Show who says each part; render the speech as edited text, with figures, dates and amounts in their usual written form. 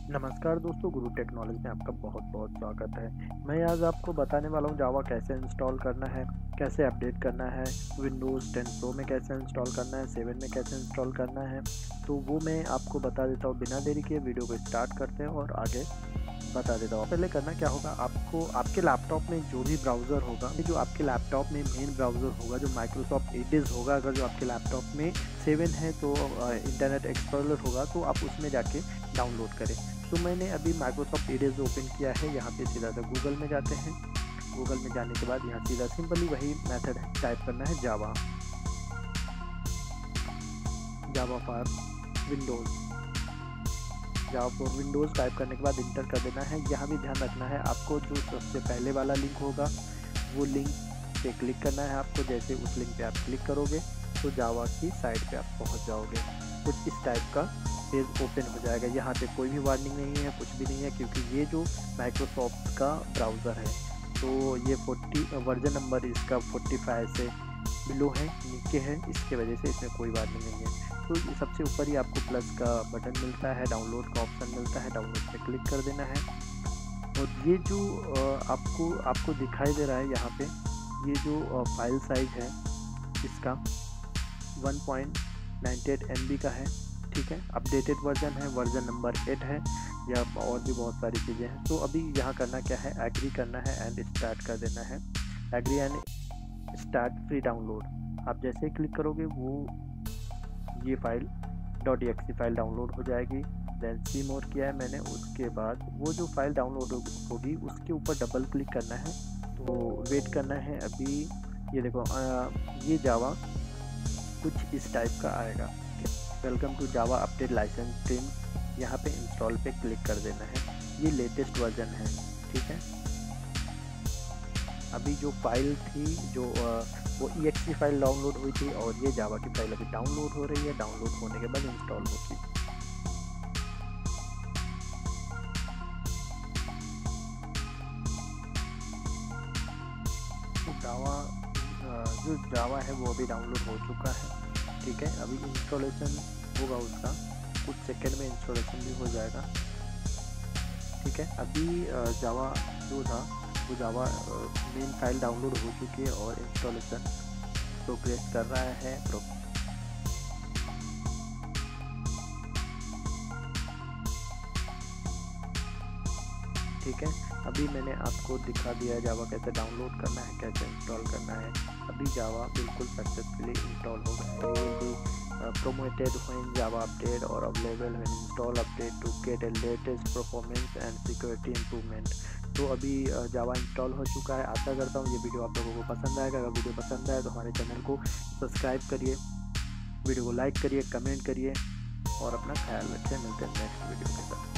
Speaker 1: नमस्कार दोस्तों, गुरु टेक्नोलॉजी में आपका बहुत बहुत स्वागत है। मैं आज आपको बताने वाला हूँ जावा कैसे इंस्टॉल करना है, कैसे अपडेट करना है, विंडोज़ 10 प्रो में कैसे इंस्टॉल करना है, 7 में कैसे इंस्टॉल करना है। तो वो मैं आपको बता देता हूँ। बिना देरी के वीडियो को स्टार्ट करते हैं और आगे बता देता हूँ। पहले करना क्या होगा, आपको आपके लैपटॉप में जो भी ब्राउज़र होगा, जो आपके लैपटॉप में मेन ब्राउज़र होगा, जो माइक्रोसॉफ्ट एडिज होगा, अगर जो आपके लैपटॉप में 7 है तो इंटरनेट एक्सप्लोरर होगा तो आप उसमें जाके डाउनलोड करें। तो मैंने अभी माइक्रोसॉफ्ट एडिज ओपन किया है। यहाँ पे सीधा सा गूगल में जाते हैं। गूगल में जाने के बाद यहाँ सीधा सिंपली वही मेथड टाइप करना है, Java for Windows. Java for Windows type करने के बाद इंटर कर देना है। यहाँ भी ध्यान रखना है, आपको जो सबसे पहले वाला लिंक होगा वो लिंक पे क्लिक करना है आपको। जैसे उस लिंक पे आप क्लिक करोगे तो जावा की साइट पे आप पहुँच जाओगे। कुछ इस टाइप का पेज ओपन हो जाएगा। यहाँ पे कोई भी वार्निंग नहीं है, कुछ भी नहीं है, क्योंकि ये जो माइक्रोसॉफ्ट का ब्राउज़र है तो ये 40 वर्जन नंबर इसका 45 से बिलो है, नीचे है, इसके वजह से इसमें कोई वार्निंग नहीं है। तो सबसे ऊपर ही आपको प्लस का बटन मिलता है, डाउनलोड का ऑप्शन मिलता है, डाउनलोड पे क्लिक कर देना है। और ये जो आपको दिखाई दे रहा है यहाँ पे, ये जो फाइल साइज है इसका 1.98 MB का है। ठीक है, अपडेटेड वर्जन है, वर्जन नंबर 8 है, या और भी बहुत सारी चीज़ें हैं। तो अभी यहाँ करना क्या है, एग्री करना है एंड स्टार्ट कर देना है। Agree and start free download. आप जैसे ही क्लिक करोगे वो ये फाइल .exe फाइल डाउनलोड हो जाएगी। देन सी मोर किया है मैंने। उसके बाद वो जो फाइल डाउनलोड होगी उसके ऊपर डबल क्लिक करना है। तो वेट करना है। अभी ये देखो, ये जावा कुछ इस टाइप का आएगा। Welcome to Java update licence team. यहाँ पे इंस्टॉल पे क्लिक कर देना है। ये लेटेस्ट वर्जन है। ठीक है, अभी जो फाइल थी जो वो exe फाइल डाउनलोड हुई थी, और ये जावा की फाइल अभी डाउनलोड हो रही है। डाउनलोड होने के बाद इंस्टॉल होगी। तो जो जावा है वो अभी डाउनलोड हो चुका है। ठीक है, अभी इंस्टॉलेशन होगा उसका, कुछ सेकंड में इंस्टॉलेशन भी हो जाएगा। ठीक है, अभी जावा जो था वो जावा मेन फाइल डाउनलोड हो चुकी है और इंस्टॉलेशन प्रोग्रेस कर रहा है। ठीक है, अभी मैंने आपको दिखा दिया है जावा कैसे डाउनलोड करना है, कैसे इंस्टॉल करना है। अभी जावा बिल्कुल सक्सेसफुली इंस्टॉल हो गया है। promoted when Java update or available when install update to get a latest performance and security improvement। तो अभी जावा इंस्टॉल हो चुका है। आशा करता हूँ ये वीडियो आप लोगों को पसंद आएगा। अगर वीडियो पसंद आए तो हमारे चैनल को सब्सक्राइब करिए, वीडियो को लाइक करिए, कमेंट करिए और अपना ख्याल रखिए। मिलते हैं नेक्स्ट वीडियो के साथ।